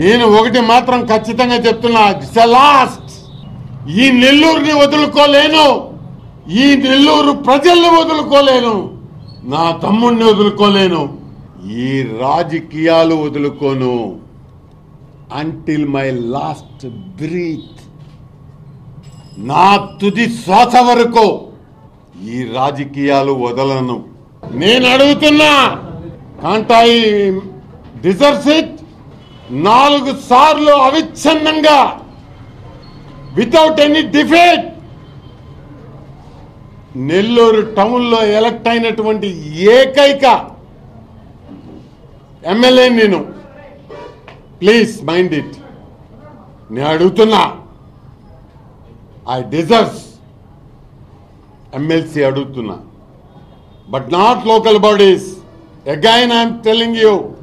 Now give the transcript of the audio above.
నేను ఒకటి మాత్రం ఖచ్చితంగా చెప్తున్నా, లాస్ట్. ఈ నెల్లూరుని వదులుకోలేను, ఈ నెల్లూరు ప్రజల్ని వదులుకోలేను, నా తమ్ముడిని వదులుకోలేను, ఈ రాజకీయాలు వదులుకోను. అంటిల్ మై లాస్ట్ బ్రీత్, నా తుది శ్వాస వరకు ఈ రాజకీయాలు వదలను. నేను అడుగుతున్నా, కాంట్ ఐ డిజర్వ్స్ ఇట్? 4 సార్లు అవిచ్ఛిన్నంగా వితౌట్ ఎనీ డిఫీట్ నెల్లూరు టౌన్లో ఎలక్ట్ అయినటువంటి ఏకైక ఎమ్మెల్యే నేను. Please mind it. నేను అడుగుతున్నా, ఐ డిజర్వ్స్ ఎమ్మెల్సీ అడుగుతున్నా, but not local bodies. Again I'm telling you,